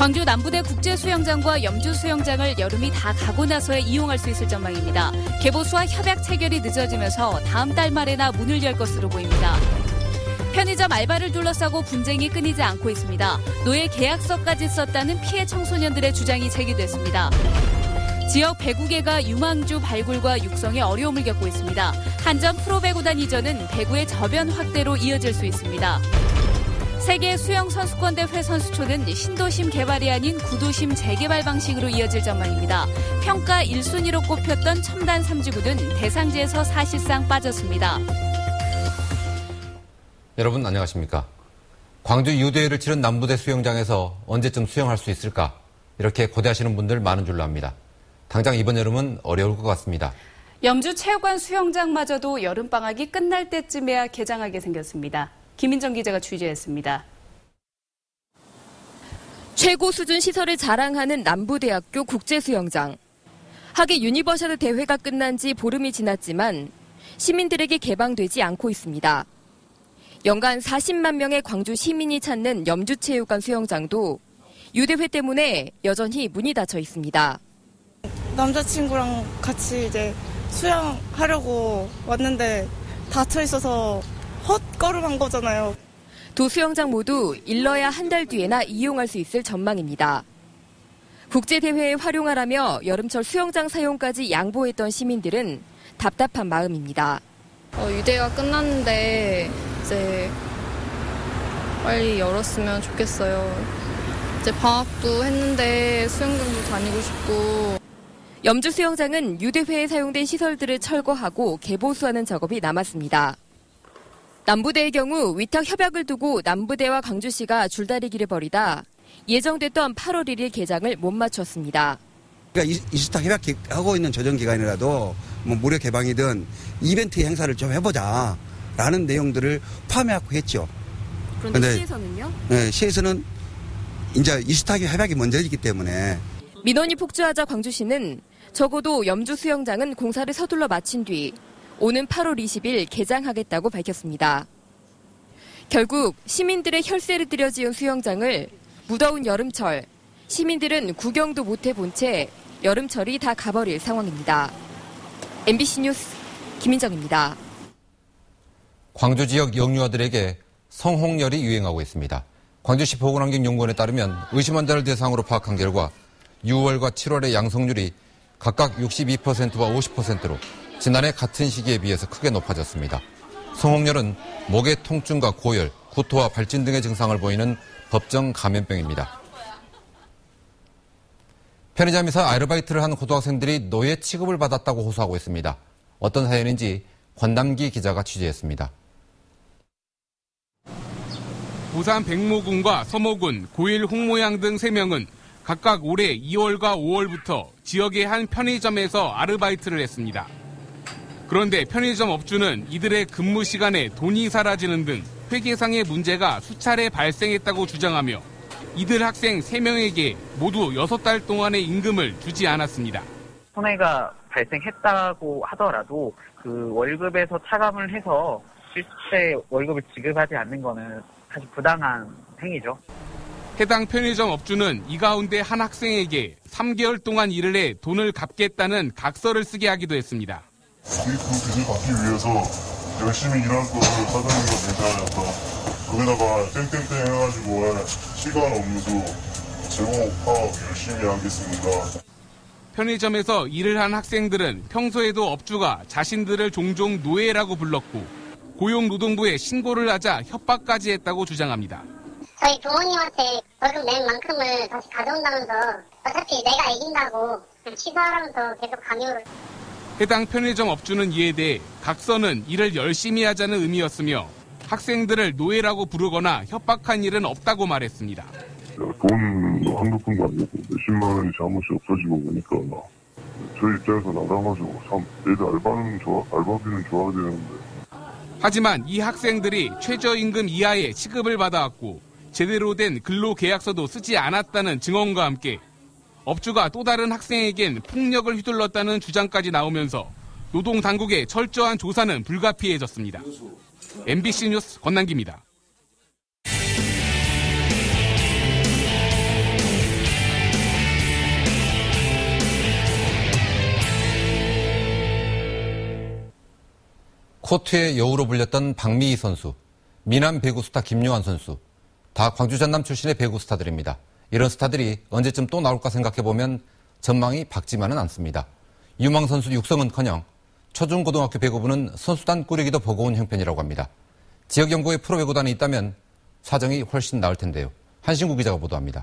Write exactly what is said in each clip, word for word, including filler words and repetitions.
광주 남부대 국제수영장과 염주수영장을 여름이 다 가고 나서야 이용할 수 있을 전망입니다. 개보수와 협약 체결이 늦어지면서 다음 달 말에나 문을 열 것으로 보입니다. 편의점 알바를 둘러싸고 분쟁이 끊이지 않고 있습니다. 노예 계약서까지 썼다는 피해 청소년들의 주장이 제기됐습니다. 지역 배구계가 유망주 발굴과 육성에 어려움을 겪고 있습니다. 한전 프로배구단 이전은 배구의 저변 확대로 이어질 수 있습니다. 세계 수영선수권대회 선수촌은 신도심 개발이 아닌 구도심 재개발 방식으로 이어질 전망입니다. 평가 일 순위로 꼽혔던 첨단 삼지구는 대상지에서 사실상 빠졌습니다. 여러분 안녕하십니까? 광주 유대회를 치른 남부대 수영장에서 언제쯤 수영할 수 있을까? 이렇게 고대하시는 분들 많은 줄로 압니다. 당장 이번 여름은 어려울 것 같습니다. 염주체육관 수영장마저도 여름방학이 끝날 때쯤에야 개장하게 생겼습니다. 김인정 기자가 취재했습니다. 최고 수준 시설을 자랑하는 남부대학교 국제수영장. 하계 유니버셜 대회가 끝난 지 보름이 지났지만 시민들에게 개방되지 않고 있습니다. 연간 사십만 명의 광주 시민이 찾는 염주체육관 수영장도 유대회 때문에 여전히 문이 닫혀 있습니다. 남자친구랑 같이 이제 수영하려고 왔는데 닫혀 있어서 헛걸음한 거잖아요. 두 수영장 모두 일러야 한 달 뒤에나 이용할 수 있을 전망입니다. 국제대회에 활용하라며 여름철 수영장 사용까지 양보했던 시민들은 답답한 마음입니다. 어, 유대가 끝났는데 이제 빨리 열었으면 좋겠어요. 이제 방학도 했는데 수영장도 다니고 싶고. 염주 수영장은 유대회에 사용된 시설들을 철거하고 개보수하는 작업이 남았습니다. 남부대의 경우 위탁 협약을 두고 남부대와 광주시가 줄다리기를 벌이다 예정됐던 팔월 일일 개장을 못 마쳤습니다. 그러니까 이스타 협약하고 있는 조정기간이라도 뭐 무료 개방이든 이벤트 행사를 좀 해보자라는 내용들을 포함하고 했죠. 그런데 시에서는요? 네, 시에서는 이제 이스타 협약이 먼저이기 때문에. 민원이 폭주하자 광주시는 적어도 염주 수영장은 공사를 서둘러 마친 뒤 오는 팔월 이십일 개장하겠다고 밝혔습니다. 결국 시민들의 혈세를 들여 지은 수영장을 무더운 여름철 시민들은 구경도 못 해본 채 여름철이 다 가버릴 상황입니다. 엠비씨 뉴스 김인정입니다. 광주 지역 영유아들에게 성홍열이 유행하고 있습니다. 광주시 보건환경연구원에 따르면 의심 환자를 대상으로 파악한 결과 유월과 칠월의 양성률이 각각 육십이 퍼센트와 오십 퍼센트로 지난해 같은 시기에 비해서 크게 높아졌습니다. 성홍열은 목의 통증과 고열, 구토와 발진 등의 증상을 보이는 법정 감염병입니다. 편의점에서 아르바이트를 하는 고등학생들이 노예 취급을 받았다고 호소하고 있습니다. 어떤 사연인지 권남기 기자가 취재했습니다. 부산 백모군과 서모군, 고일 홍모양 등 세 명은 각각 올해 이월과 오월부터 지역의 한 편의점에서 아르바이트를 했습니다. 그런데 편의점 업주는 이들의 근무 시간에 돈이 사라지는 등 회계상의 문제가 수차례 발생했다고 주장하며 이들 학생 세 명에게 모두 여섯 달 동안의 임금을 주지 않았습니다. 손해가 발생했다고 하더라도 그 월급에서 차감을 해서 실제 월급을 지급하지 않는 거는 사실 부당한 행위죠. 해당 편의점 업주는 이 가운데 한 학생에게 삼 개월 동안 일을 해 돈을 갚겠다는 각서를 쓰게 하기도 했습니다. 우리 그 빚을 갚기 위해서 열심히 일할 거를 사장님과 대표하면서 거기다가 땡땡땡 해가지고 시간 업무도 제공 파악 열심히 하겠습니다. 편의점에서 일을 한 학생들은 평소에도 업주가 자신들을 종종 노예라고 불렀고 고용노동부에 신고를 하자 협박까지 했다고 주장합니다. 저희 부모님한테 월급 낸 만큼을 다시 가져온다면서 어차피 내가 이긴다고 취소하라면서 계속 강요를. 해당 편의점 업주는 이에 대해 각서는 일을 열심히 하자는 의미였으며 학생들을 노예라고 부르거나 협박한 일은 없다고 말했습니다. 돈 한두 푼도 아니고 몇십만 원이 잘못이 없어지고 보니까 저희 입장에서 나가가지고 참 애들 알바는 좋아, 알바비는 좋아야 되는데. 하지만 이 학생들이 최저임금 이하의 시급을 받아왔고 제대로 된 근로계약서도 쓰지 않았다는 증언과 함께 업주가 또 다른 학생에겐 폭력을 휘둘렀다는 주장까지 나오면서 노동당국의 철저한 조사는 불가피해졌습니다. 엠비씨 뉴스 권남기입니다. 코트의 여우로 불렸던 박미희 선수, 미남 배구 스타 김요한 선수, 다 광주 전남 출신의 배구 스타들입니다. 이런 스타들이 언제쯤 또 나올까 생각해보면 전망이 밝지만은 않습니다. 유망 선수 육성은커녕 초중고등학교 배구부는 선수단 꾸리기도 버거운 형편이라고 합니다. 지역 연고에 프로배구단이 있다면 사정이 훨씬 나을 텐데요. 한신구 기자가 보도합니다.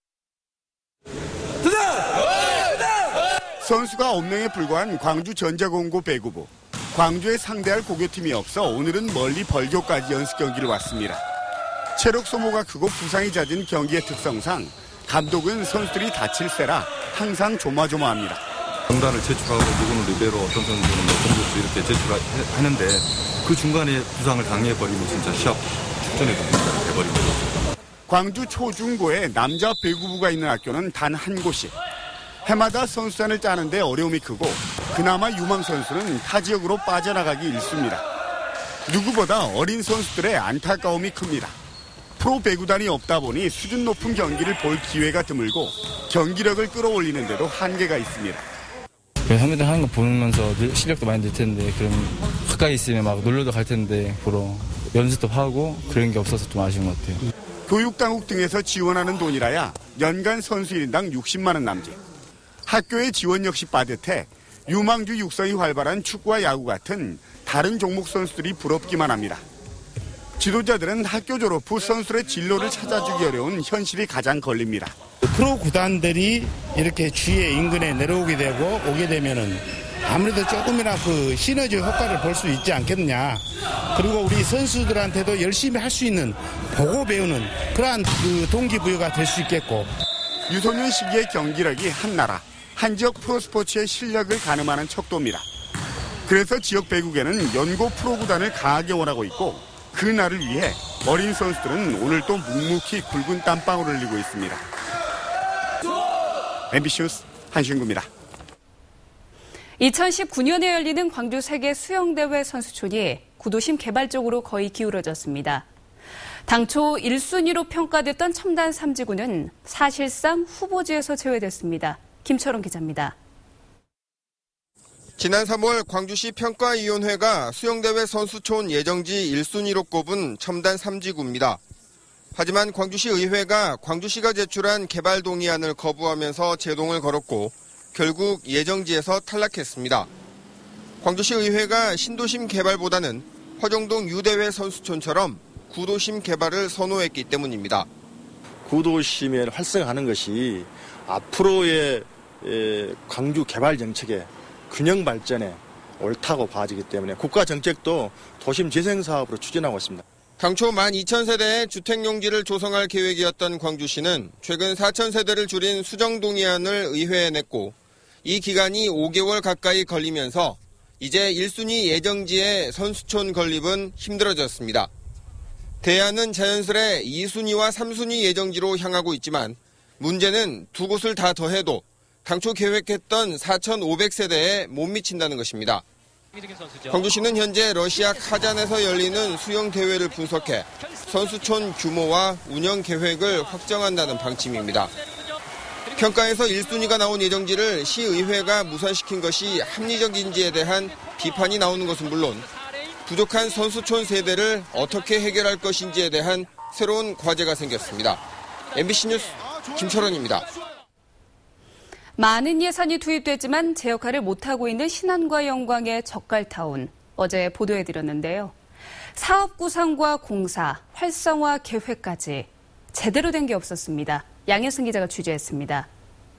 선수가 없능에 불과한 광주 전자공고 배구부. 광주에 상대할 고교팀이 없어 오늘은 멀리 벌교까지 연습 경기를 왔습니다. 체력 소모가 크고 부상이 잦은 경기의 특성상 감독은 선수들이 다칠세라 항상 조마조마합니다. 명단을 제출하고 누구는 리베로, 어떤 선수는 뭐 공격수 이렇게 제출하는데 그 중간에 부상을 당해버리면 진짜 시합 출전에도 문제가 돼버리는 거죠. 광주 초중고에 남자 배구부가 있는 학교는 단 한 곳이. 해마다 선수단을 짜는데 어려움이 크고 그나마 유망 선수는 타 지역으로 빠져나가기 일쑤입니다. 누구보다 어린 선수들의 안타까움이 큽니다. 프로 배구단이 없다 보니 수준 높은 경기를 볼 기회가 드물고 경기력을 끌어올리는 데도 한계가 있습니다. 선배들 하는 거 보면서 실력도 많이 늘 텐데 그럼 가까이 있으면 막 놀러도 갈 텐데 보러 연습도 하고 그런 게 없어서 좀 아쉬운 것 같아요. 교육당국 등에서 지원하는 돈이라야 연간 선수 일 인당 육십만 원 남짓. 학교의 지원 역시 빠듯해 유망주 육성이 활발한 축구와 야구 같은 다른 종목 선수들이 부럽기만 합니다. 지도자들은 학교 졸업 후 선수들의 진로를 찾아주기 어려운 현실이 가장 걸립니다. 프로 구단들이 이렇게 주위에 인근에 내려오게 되고 오게 되면은 아무래도 조금이나 그 시너지 효과를 볼 수 있지 않겠느냐. 그리고 우리 선수들한테도 열심히 할 수 있는 보고 배우는 그러한 그 동기부여가 될 수 있겠고. 유소년 시기의 경기력이 한 나라, 한 지역 프로스포츠의 실력을 가늠하는 척도입니다. 그래서 지역 배구계는 연고 프로구단을 강하게 원하고 있고 그 날을 위해 어린 선수들은 오늘 또 묵묵히 굵은 땀방울을 흘리고 있습니다. 엠비씨 뉴스 한신구입니다. 이천십구 년에 열리는 광주 세계 수영대회 선수촌이 구도심 개발 쪽으로 거의 기울어졌습니다. 당초 일 순위로 평가됐던 첨단 삼지구는 사실상 후보지에서 제외됐습니다. 김철원 기자입니다. 지난 삼월 광주시 평가위원회가 수영대회 선수촌 예정지 일 순위로 꼽은 첨단 삼지구입니다. 하지만 광주시 의회가 광주시가 제출한 개발 동의안을 거부하면서 제동을 걸었고 결국 예정지에서 탈락했습니다. 광주시 의회가 신도심 개발보다는 화정동 유대회 선수촌처럼 구도심 개발을 선호했기 때문입니다. 구도심을 활성화하는 것이 앞으로의 광주 개발 정책의 균형 발전에 옳다고 봐지기 때문에 국가 정책도 도심 재생 사업으로 추진하고 있습니다. 당초 만 이천 세대의 주택용지를 조성할 계획이었던 광주시는 최근 사천 세대를 줄인 수정동의안을 의회에 냈고 이 기간이 오 개월 가까이 걸리면서 이제 일 순위 예정지의 선수촌 건립은 힘들어졌습니다. 대안은 자연스레 이 순위와 삼 순위 예정지로 향하고 있지만 문제는 두 곳을 다 더해도 당초 계획했던 사천오백 세대에 못 미친다는 것입니다. 광주시는 현재 러시아 카잔에서 열리는 수영 대회를 분석해 선수촌 규모와 운영 계획을 확정한다는 방침입니다. 평가에서 일 순위가 나온 예정지를 시의회가 무산시킨 것이 합리적인지에 대한 비판이 나오는 것은 물론 부족한 선수촌 세대를 어떻게 해결할 것인지에 대한 새로운 과제가 생겼습니다. 엠비씨 뉴스 김철원입니다. 많은 예산이 투입됐지만 제 역할을 못하고 있는 신안과 영광의 젓갈타운. 어제 보도해드렸는데요. 사업 구상과 공사, 활성화 계획까지 제대로 된 게 없었습니다. 양혜승 기자가 취재했습니다.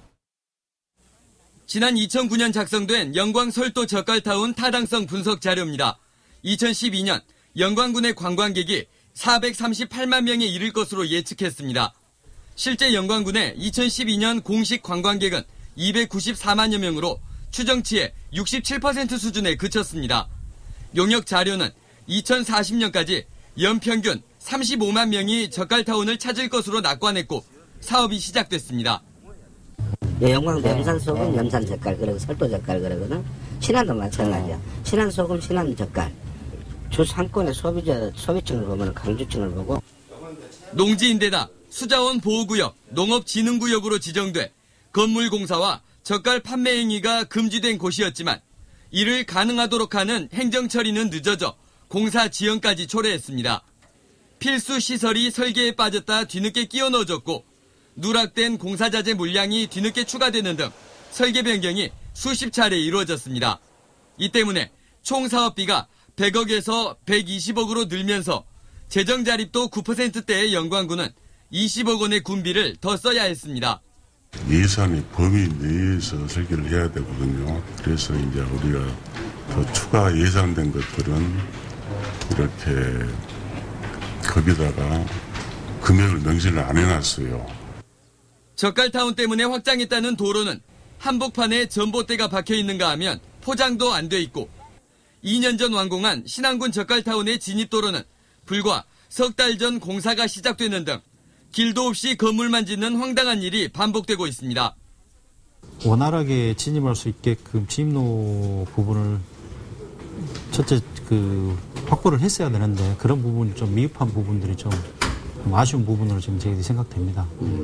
지난 이천구 년 작성된 영광 설도 젓갈타운 타당성 분석 자료입니다. 이천십이 년 영광군의 관광객이 사백삼십팔만 명에 이를 것으로 예측했습니다. 실제 영광군의 이천십이 년 공식 관광객은 이백구십사만여 명으로 추정치의 육십칠 퍼센트 수준에 그쳤습니다. 용역 자료는 이천사십 년까지 연평균 삼십오만 명이 젓갈타운을 찾을 것으로 낙관했고 사업이 시작됐습니다. 영광도 염산소금, 염산젓갈, 그리고 설도젓갈 그러거든. 신안도 마찬가지야. 신안소금, 신안젓갈. 주 상권의 소비자, 소비층을 보면 강주층을 보고. 농지인데다 수자원 보호구역, 농업진흥구역으로 지정돼 건물공사와 젓갈 판매 행위가 금지된 곳이었지만 이를 가능하도록 하는 행정 처리는 늦어져 공사 지연까지 초래했습니다. 필수 시설이 설계에 빠졌다 뒤늦게 끼워 넣어졌고 누락된 공사자재 물량이 뒤늦게 추가되는 등 설계 변경이 수십 차례 이루어졌습니다. 이 때문에 총 사업비가 백억에서 백이십억으로 늘면서 재정 자립도 구 퍼센트대의 영광군은 이십억 원의 군비를 더 써야 했습니다. 예산의 범위 내에서 설계를 해야 되거든요. 그래서 이제 우리가 더 추가 예산된 것들은 이렇게 거기다가 금액을 명시를 안 해놨어요. 젓갈타운 때문에 확장했다는 도로는 한복판에 전봇대가 박혀 있는가 하면 포장도 안 돼 있고 이 년 전 완공한 신안군 젓갈타운의 진입도로는 불과 석 달 전 공사가 시작되는 등 길도 없이 건물만 짓는 황당한 일이 반복되고 있습니다. 원활하게 진입할 수 있게끔 진입로 부분을 첫째 그 확보를 했어야 되는데 그런 부분이 좀 미흡한 부분들이 좀 아쉬운 부분으로 지금 저희들이 생각됩니다.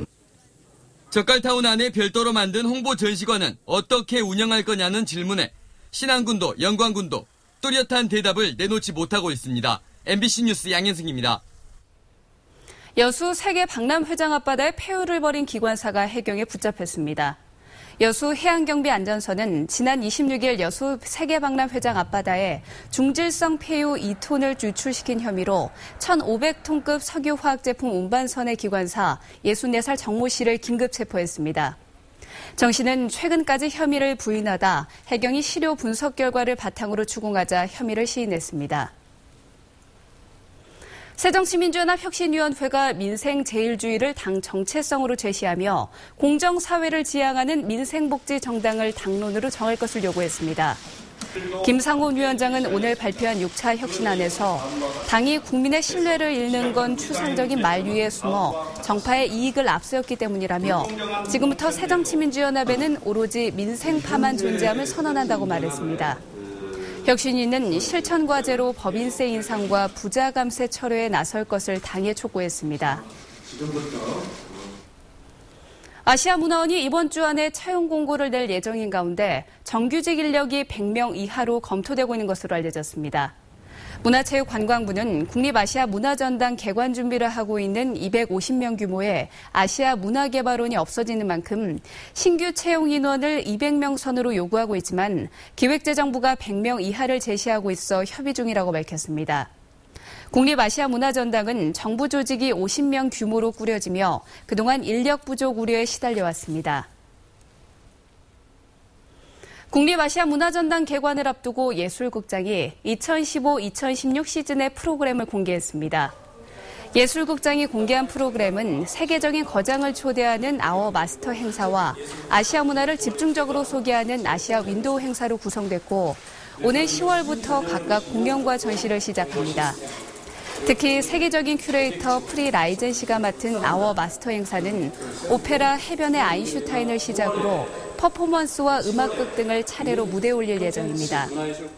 젓갈타운 안에 별도로 만든 홍보 전시관은 어떻게 운영할 거냐는 질문에 신안군도 영광군도 뚜렷한 대답을 내놓지 못하고 있습니다. 엠비씨 뉴스 양현승입니다. 여수 세계 박람 회장 앞바다에 폐유를 벌인 기관사가 해경에 붙잡혔습니다. 여수 해양경비안전서는 지난 이십육일 여수 세계 박람 회장 앞바다에 중질성 폐유 이 톤을 유출시킨 혐의로 천오백 톤급 석유화학 제품 운반선의 기관사 예순네 살 정모 씨를 긴급 체포했습니다. 정 씨는 최근까지 혐의를 부인하다 해경이 시료 분석 결과를 바탕으로 추궁하자 혐의를 시인했습니다. 새정치민주연합 혁신위원회가 민생제일주의를 당 정체성으로 제시하며 공정사회를 지향하는 민생복지정당을 당론으로 정할 것을 요구했습니다. 김상훈 위원장은 오늘 발표한 육 차 혁신안에서 당이 국민의 신뢰를 잃는 건 추상적인 말 위에 숨어 정파의 이익을 앞세웠기 때문이라며 지금부터 새정치민주연합에는 오로지 민생파만 존재함을 선언한다고 말했습니다. 혁신위는 실천과제로 법인세 인상과 부자 감세 철회에 나설 것을 당에 촉구했습니다. 아시아문화원이 이번 주 안에 채용 공고를 낼 예정인 가운데 정규직 인력이 백 명 이하로 검토되고 있는 것으로 알려졌습니다. 문화체육관광부는 국립아시아문화전당 개관 준비를 하고 있는 이백오십 명 규모의 아시아문화개발원이 없어지는 만큼 신규 채용 인원을 이백 명 선으로 요구하고 있지만 기획재정부가 백 명 이하를 제시하고 있어 협의 중이라고 밝혔습니다. 국립아시아문화전당은 정부 조직이 오십 명 규모로 꾸려지며 그동안 인력 부족 우려에 시달려왔습니다. 국립아시아문화전당 개관을 앞두고 예술극장이 이천십오 이천십육 시즌의 프로그램을 공개했습니다. 예술극장이 공개한 프로그램은 세계적인 거장을 초대하는 아워 마스터 행사와 아시아 문화를 집중적으로 소개하는 아시아 윈도우 행사로 구성됐고 오는 시월부터 각각 공연과 전시를 시작합니다. 특히 세계적인 큐레이터 프리 라이젠 씨가 맡은 아워 마스터 행사는 오페라 해변의 아인슈타인을 시작으로 퍼포먼스와 음악극 등을 차례로 무대에 올릴 예정입니다.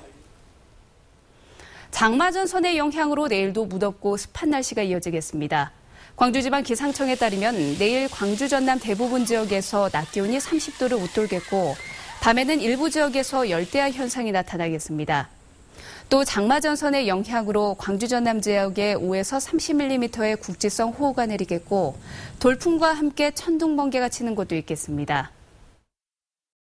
장마전선의 영향으로 내일도 무덥고 습한 날씨가 이어지겠습니다. 광주지방기상청에 따르면 내일 광주 전남 대부분 지역에서 낮 기온이 삼십 도를 웃돌겠고 밤에는 일부 지역에서 열대야 현상이 나타나겠습니다. 또 장마전선의 영향으로 광주 전남 지역에 오에서 삼십 밀리미터의 국지성 호우가 내리겠고 돌풍과 함께 천둥 번개가 치는 곳도 있겠습니다.